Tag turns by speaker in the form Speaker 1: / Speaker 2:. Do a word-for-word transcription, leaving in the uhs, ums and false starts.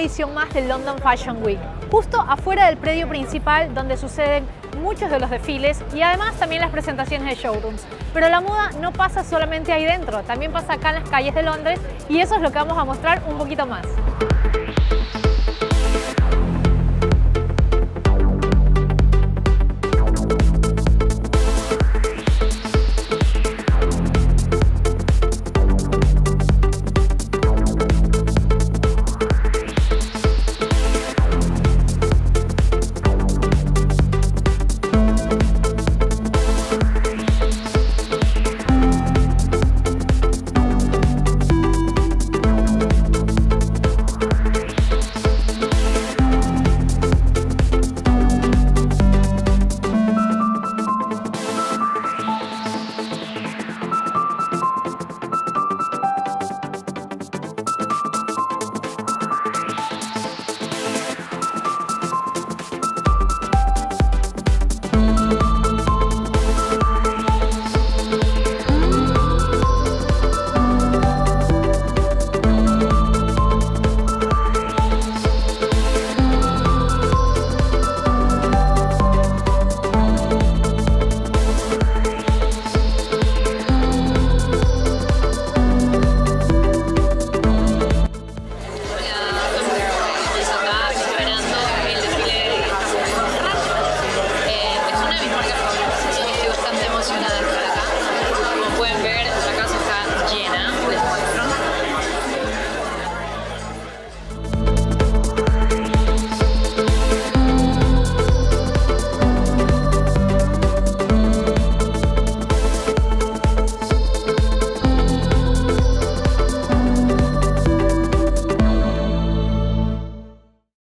Speaker 1: edición más del London Fashion Week, justo afuera del predio principal donde suceden muchos de los desfiles y además también las presentaciones de showrooms. Pero la moda no pasa solamente ahí dentro, también pasa acá en las calles de Londres y eso es lo que vamos a mostrar un poquito más.